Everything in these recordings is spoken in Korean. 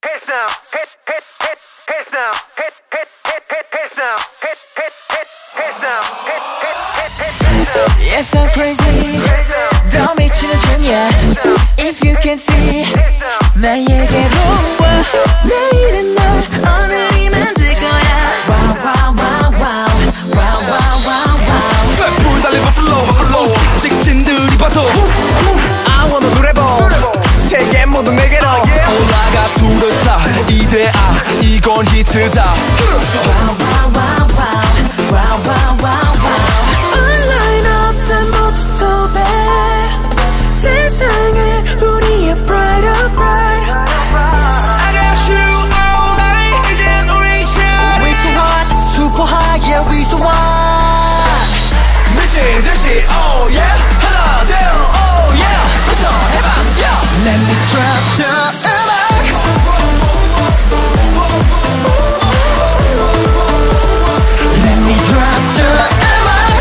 It's so crazy 더 미치는 중이야 If you can see 나에게로 와 내일은 널 오늘이면 될 거야 Wow wow wow wow Wow wow wow wow 쇠불 달리고 flow 직진들이 봐도 I wanna do 랩 세계 모두 내게로 올라가 뚜렷하 이대아 이건 히트다 Wow wow wow wow Wow wow wow wow Online offline 모두 도배 세상에 우리의 bright up bright I got you all night 이젠 우리 차례 We so hot super high yeah we so hot 미친 듯이 oh yeah 하나 둘 oh yeah 도전해봐 yeah Let me drop the 음악 Let me drop the 음악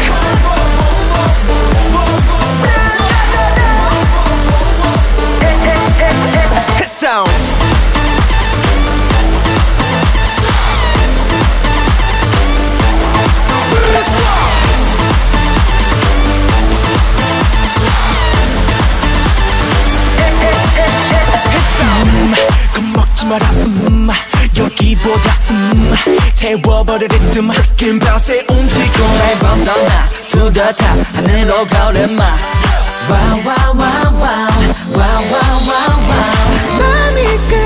Hit sound 겁먹지 마라 여기보다 태워버릴 리듬 긴 밤새 움직여 날 벗어나 to the top 하늘로 가오랜마 Wow wow wow wow Wow wow wow wow 맘이